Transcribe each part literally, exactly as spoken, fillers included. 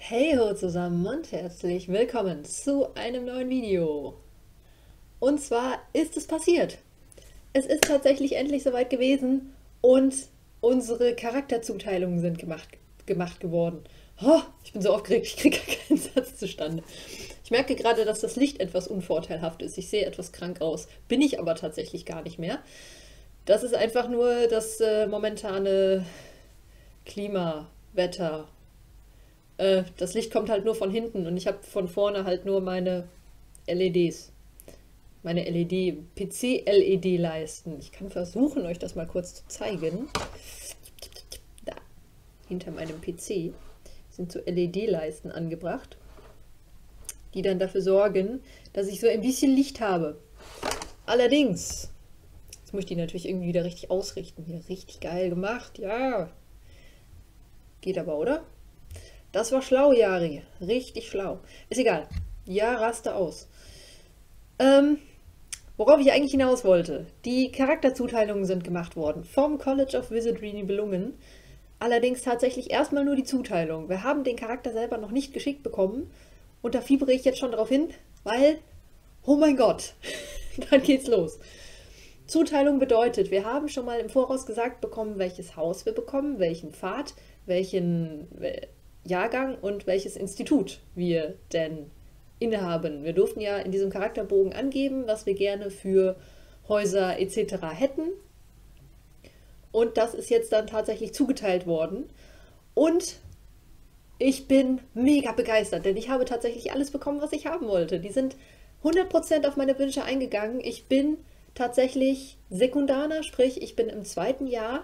Hey ho zusammen und herzlich willkommen zu einem neuen Video. Und zwar ist es passiert. Es ist tatsächlich endlich soweit gewesen und unsere Charakterzuteilungen sind gemacht, gemacht geworden. Oh, ich bin so aufgeregt, ich kriege gar keinen Satz zustande. Ich merke gerade, dass das Licht etwas unvorteilhaft ist. Ich sehe etwas krank aus. Bin ich aber tatsächlich gar nicht mehr. Das ist einfach nur das äh, momentane Klima, Wetter. Äh, das Licht kommt halt nur von hinten und ich habe von vorne halt nur meine L E Ds. Meine L E D, P C-L E D-Leisten. Ich kann versuchen, euch das mal kurz zu zeigen. Da, hinter meinem P C sind so L E D-Leisten angebracht, die dann dafür sorgen, dass ich so ein bisschen Licht habe. Allerdings, jetzt muss ich die natürlich irgendwie wieder richtig ausrichten. Hier, richtig geil gemacht, ja. Geht aber, oder? Das war schlau, Jari. Richtig schlau. Ist egal. Ja, raste aus. Ähm, worauf ich eigentlich hinaus wollte. Die Charakterzuteilungen sind gemacht worden vom College of Wizardry Nibelungen. Allerdings tatsächlich erstmal nur die Zuteilung. Wir haben den Charakter selber noch nicht geschickt bekommen. Und da fiebere ich jetzt schon darauf hin, weil, oh mein Gott, dann geht's los. Zuteilung bedeutet, wir haben schon mal im Voraus gesagt bekommen, welches Haus wir bekommen, welchen Pfad, welchen Jahrgang und welches Institut wir denn innehaben. Wir durften ja in diesem Charakterbogen angeben, was wir gerne für Häuser et cetera hätten. Und das ist jetzt dann tatsächlich zugeteilt worden. Und ich bin mega begeistert, denn ich habe tatsächlich alles bekommen, was ich haben wollte. Die sind hundert Prozent auf meine Wünsche eingegangen. Ich bin tatsächlich Sekundaner, sprich ich bin im zweiten Jahr,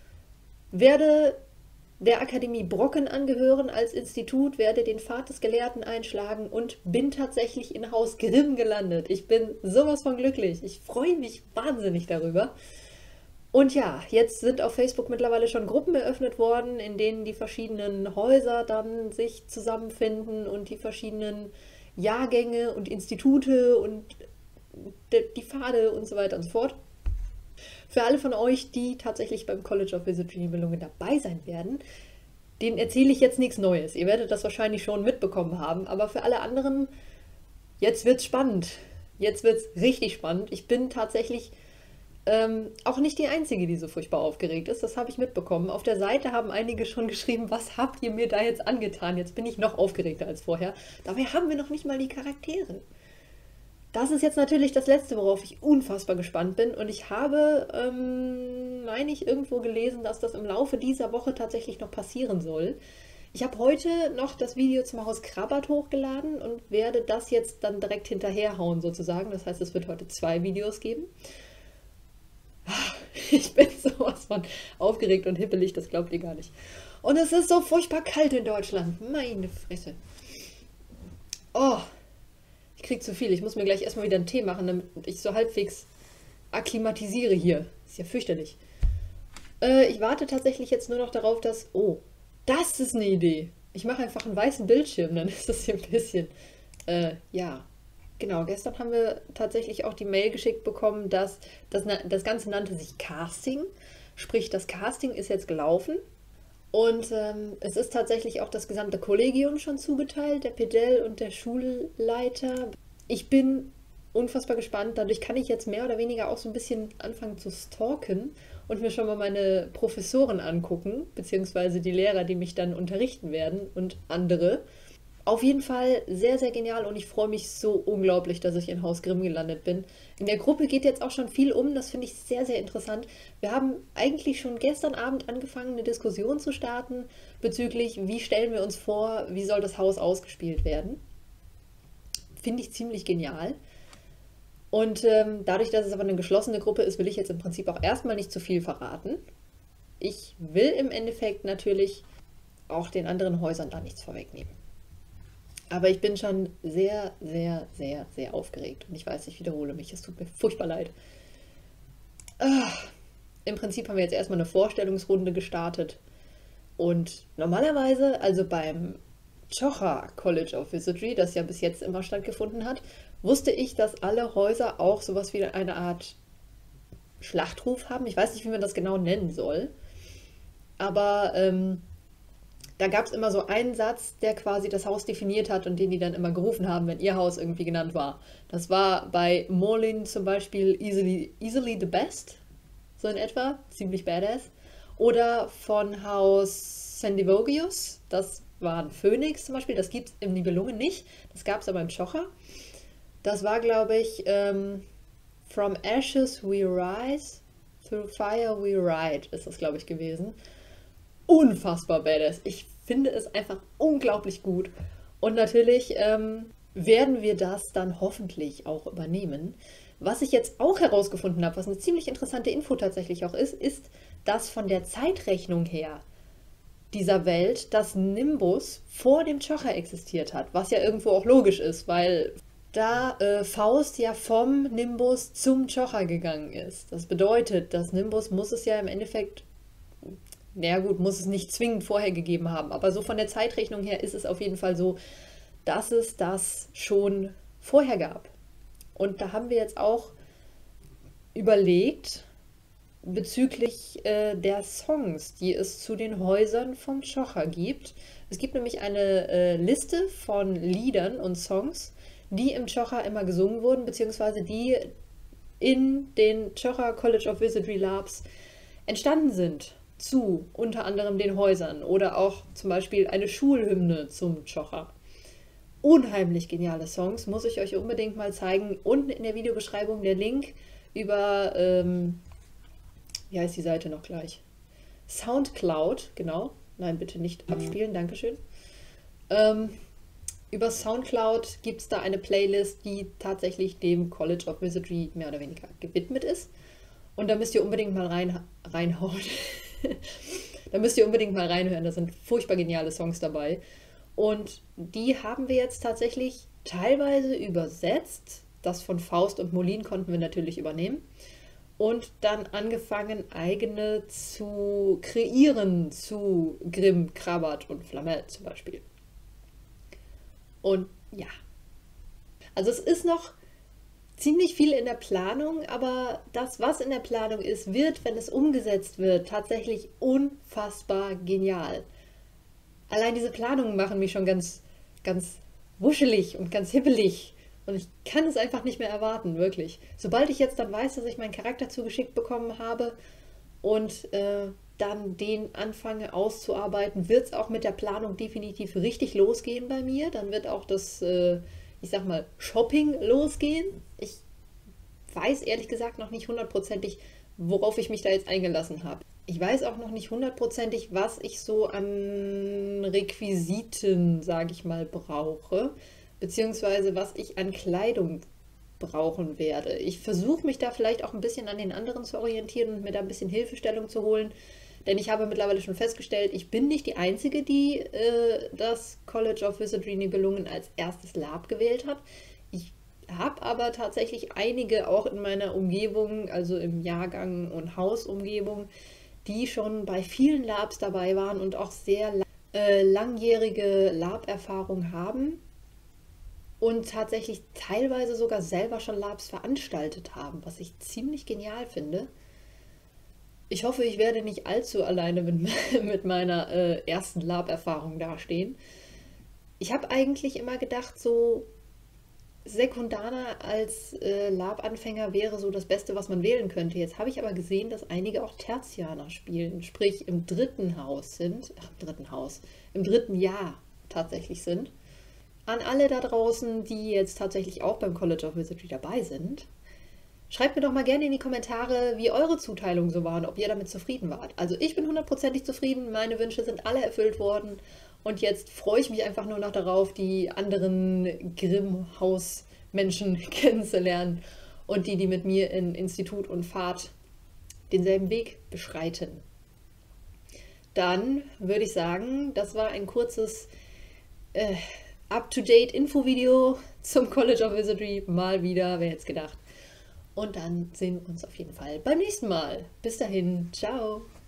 werde der Akademie Brocken angehören als Institut, werde den Pfad des Gelehrten einschlagen und bin tatsächlich in Haus Grimm gelandet. Ich bin sowas von glücklich. Ich freue mich wahnsinnig darüber. Und ja, jetzt sind auf Facebook mittlerweile schon Gruppen eröffnet worden, in denen die verschiedenen Häuser dann sich zusammenfinden und die verschiedenen Jahrgänge und Institute und die Pfade und so weiter und so fort. Für alle von euch, die tatsächlich beim College of Wizardry Nibelungen dabei sein werden, denen erzähle ich jetzt nichts Neues. Ihr werdet das wahrscheinlich schon mitbekommen haben, aber für alle anderen, jetzt wird's spannend. Jetzt wird's richtig spannend. Ich bin tatsächlich ähm, auch nicht die Einzige, die so furchtbar aufgeregt ist. Das habe ich mitbekommen. Auf der Seite haben einige schon geschrieben, was habt ihr mir da jetzt angetan? Jetzt bin ich noch aufgeregter als vorher. Dabei haben wir noch nicht mal die Charaktere. Das ist jetzt natürlich das Letzte, worauf ich unfassbar gespannt bin. Und ich habe, ähm, meine ich, irgendwo gelesen, dass das im Laufe dieser Woche tatsächlich noch passieren soll. Ich habe heute noch das Video zum Haus Krabbert hochgeladen und werde das jetzt dann direkt hinterherhauen sozusagen. Das heißt, es wird heute zwei Videos geben. Ich bin sowas von aufgeregt und hippelig, das glaubt ihr gar nicht. Und es ist so furchtbar kalt in Deutschland. Meine Fresse. Oh. Ich krieg zu viel. Ich muss mir gleich erstmal wieder einen Tee machen, damit ich so halbwegs akklimatisiere hier. Ist ja fürchterlich. Äh, ich warte tatsächlich jetzt nur noch darauf, dass... Oh, das ist eine Idee. Ich mache einfach einen weißen Bildschirm, dann ist das hier ein bisschen... Äh, ja. Genau, gestern haben wir tatsächlich auch die Mail geschickt bekommen, dass das, das Ganze nannte sich Casting. Sprich, das Casting ist jetzt gelaufen. Und ähm, es ist tatsächlich auch das gesamte Kollegium schon zugeteilt, der Pedell und der Schulleiter. Ich bin unfassbar gespannt. Dadurch kann ich jetzt mehr oder weniger auch so ein bisschen anfangen zu stalken und mir schon mal meine Professoren angucken, beziehungsweise die Lehrer, die mich dann unterrichten werden und andere. Auf jeden Fall sehr, sehr genial und ich freue mich so unglaublich, dass ich in Haus Grimm gelandet bin. In der Gruppe geht jetzt auch schon viel um, das finde ich sehr, sehr interessant. Wir haben eigentlich schon gestern Abend angefangen, eine Diskussion zu starten bezüglich, wie stellen wir uns vor, wie soll das Haus ausgespielt werden. Finde ich ziemlich genial. Und ähm, dadurch, dass es aber eine geschlossene Gruppe ist, will ich jetzt im Prinzip auch erstmal nicht zu viel verraten. Ich will im Endeffekt natürlich auch den anderen Häusern da nichts vorwegnehmen. Aber ich bin schon sehr, sehr, sehr, sehr aufgeregt. Und ich weiß, ich wiederhole mich. Es tut mir furchtbar leid. Ah, im Prinzip haben wir jetzt erstmal eine Vorstellungsrunde gestartet. Und normalerweise, also beim Chocha College of Wizardry, das ja bis jetzt immer stattgefunden hat, wusste ich, dass alle Häuser auch sowas wie eine Art Schlachtruf haben. Ich weiß nicht, wie man das genau nennen soll. Aber ähm, Da gab es immer so einen Satz, der quasi das Haus definiert hat und den die dann immer gerufen haben, wenn ihr Haus irgendwie genannt war. Das war bei Morlin zum Beispiel easily, easily the best, so in etwa, ziemlich badass. Oder von Haus Sendivogius, das war ein Phönix zum Beispiel, das gibt es im Nibelungen nicht, das gab es aber im Chocher. Das war, glaube ich, ähm, From Ashes we rise, through fire we ride, ist das, glaube ich, gewesen. Unfassbar badass. Ich finde es einfach unglaublich gut. Und natürlich ähm, werden wir das dann hoffentlich auch übernehmen. Was ich jetzt auch herausgefunden habe, was eine ziemlich interessante Info tatsächlich auch ist, ist, dass von der Zeitrechnung her dieser Welt das Nimbus vor dem Chocher existiert hat. Was ja irgendwo auch logisch ist, weil da äh, Faust ja vom Nimbus zum Chocher gegangen ist. Das bedeutet, das Nimbus muss es ja im Endeffekt, naja gut, muss es nicht zwingend vorher gegeben haben, aber so von der Zeitrechnung her ist es auf jeden Fall so, dass es das schon vorher gab. Und da haben wir jetzt auch überlegt, bezüglich äh, der Songs, die es zu den Häusern vom Chocher gibt. Es gibt nämlich eine äh, Liste von Liedern und Songs, die im Chocher immer gesungen wurden, beziehungsweise die in den Chocher College of Wizardry Labs entstanden sind, zu unter anderem den Häusern oder auch zum Beispiel eine Schulhymne zum Chocher. Unheimlich geniale Songs, muss ich euch unbedingt mal zeigen. Unten in der Videobeschreibung der Link über, ähm, wie heißt die Seite noch gleich? Soundcloud, genau. Nein, bitte nicht abspielen, Dankeschön. Ähm, über Soundcloud gibt es da eine Playlist, die tatsächlich dem College of Wizardry mehr oder weniger gewidmet ist. Und da müsst ihr unbedingt mal rein, reinhauen. Da müsst ihr unbedingt mal reinhören, da sind furchtbar geniale Songs dabei. Und die haben wir jetzt tatsächlich teilweise übersetzt. Das von Faust und Molin konnten wir natürlich übernehmen. Und dann angefangen, eigene zu kreieren zu Grimm, Krabbert und Flamel zum Beispiel. Und ja, also es ist noch ziemlich viel in der Planung, aber das, was in der Planung ist, wird, wenn es umgesetzt wird, tatsächlich unfassbar genial. Allein diese Planungen machen mich schon ganz, ganz wuschelig und ganz hibbelig. Und ich kann es einfach nicht mehr erwarten, wirklich. Sobald ich jetzt dann weiß, dass ich meinen Charakter zugeschickt bekommen habe und äh, dann den anfange auszuarbeiten, wird es auch mit der Planung definitiv richtig losgehen bei mir. Dann wird auch das, äh, ich sag mal, Shopping losgehen. Ich weiß ehrlich gesagt noch nicht hundertprozentig, worauf ich mich da jetzt eingelassen habe. Ich weiß auch noch nicht hundertprozentig, was ich so an Requisiten, sage ich mal, brauche, beziehungsweise was ich an Kleidung brauchen werde. Ich versuche mich da vielleicht auch ein bisschen an den anderen zu orientieren und mir da ein bisschen Hilfestellung zu holen, denn ich habe mittlerweile schon festgestellt, ich bin nicht die Einzige, die äh, das College of Wizardry Nibelungen als erstes Lab gewählt hat. Ich habe aber tatsächlich einige auch in meiner Umgebung, also im Jahrgang und Hausumgebung, die schon bei vielen Labs dabei waren und auch sehr äh, langjährige Lab-Erfahrung haben und tatsächlich teilweise sogar selber schon Labs veranstaltet haben, was ich ziemlich genial finde. Ich hoffe, ich werde nicht allzu alleine mit, mit meiner äh, ersten Lab-Erfahrung dastehen. Ich habe eigentlich immer gedacht, so Sekundana als äh, Lab-Anfänger wäre so das Beste, was man wählen könnte. Jetzt habe ich aber gesehen, dass einige auch Tertianer spielen, sprich im dritten Haus sind, ach, im dritten Haus, im dritten Jahr tatsächlich sind. An alle da draußen, die jetzt tatsächlich auch beim College of Wizardry dabei sind, schreibt mir doch mal gerne in die Kommentare, wie eure Zuteilungen so waren, ob ihr damit zufrieden wart. Also ich bin hundertprozentig zufrieden, meine Wünsche sind alle erfüllt worden. Und jetzt freue ich mich einfach nur noch darauf, die anderen Grimm-Haus-Menschen kennenzulernen und die, die mit mir in Institut und Fahrt denselben Weg beschreiten. Dann würde ich sagen, das war ein kurzes äh, Up-to-Date-Info-Video zum College of Wizardry. Mal wieder, wer hätte es gedacht. Und dann sehen wir uns auf jeden Fall beim nächsten Mal. Bis dahin, ciao!